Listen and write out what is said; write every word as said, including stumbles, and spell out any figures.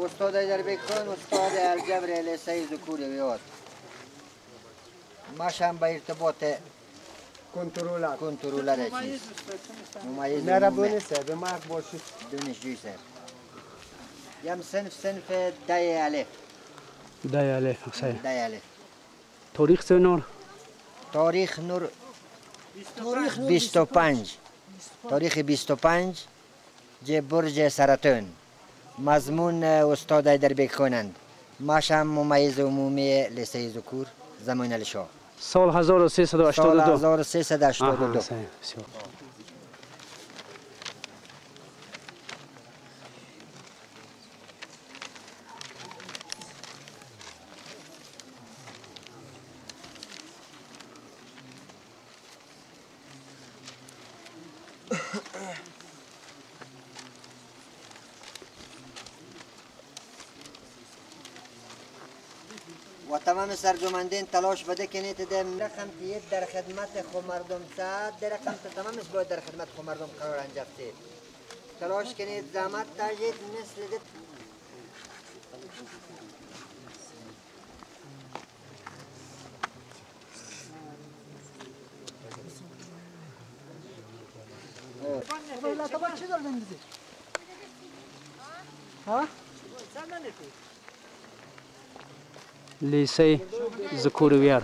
استاد در بکن استاد الجبر لیسه ذکور ویاد ماشم به ارتباط کنترلر کنترلر چیز ممیز نه بونه سه به مرد باشید دانشجوی سر یم صنف صنف ده الف ده الف صحیح ده الف تاریخ سنور تاریخ نور بیست و پنج تاریخ بیست و پنج جه برج سرطان مضمون استاد در بخونند ماشم ممیز عمومی لیسه ذکور زمان الشاه سال هزار و سیصد و هشتاد و دو سال هزار و سیصد و هشتاد و دو صحیح بسیار و تمام سرجمندین تلاش بده کنید دم رقم تیید در خدمت خو مردم ساعت در رقم تمام اس باید در خدمت خو مردم قرار انجافتید تلاش کنید زحمت تاجید مثل دید چی دار بندازی؟ ها؟ لیسه ذکورویار